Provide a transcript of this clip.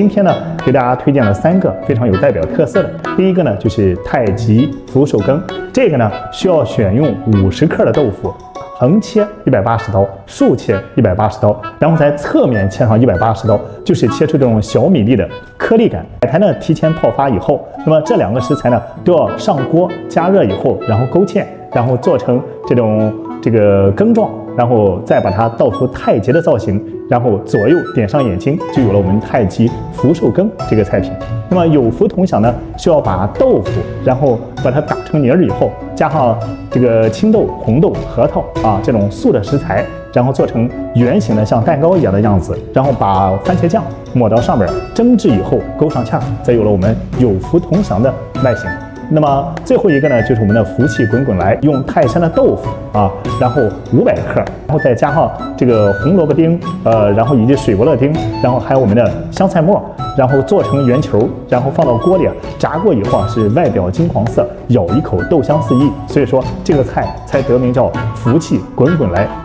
今天呢，给大家推荐了3个非常有代表特色的。第一个呢，就是太极福寿羹，这个呢需要选用50克的豆腐。 横切180刀，竖切180刀，然后在侧面切上180刀，就是切出这种小米粒的颗粒感。海苔呢提前泡发以后，那么这2个食材呢都要上锅加热以后，然后勾芡，然后做成这个羹状，然后再把它倒出太极的造型，然后左右点上眼睛，就有了我们太极福寿羹这个菜品。那么有福同享呢，需要把豆腐，然后把它打成泥儿以后，加上这个青豆、红豆、核桃啊这种素的食材，然后做成圆形的像蛋糕一样的样子，然后把番茄酱抹到上面，蒸制以后勾上芡，再有了我们有福同享的外形。 那么最后一个呢，就是我们的福气滚滚来，用泰山的豆腐啊，然后500克，然后再加上这个红萝卜丁，然后以及水伯乐丁，然后还有我们的香菜末，然后做成圆球，然后放到锅里炸过以后啊，是外表金黄色，咬一口豆香四溢，所以说这个菜才得名叫福气滚滚来。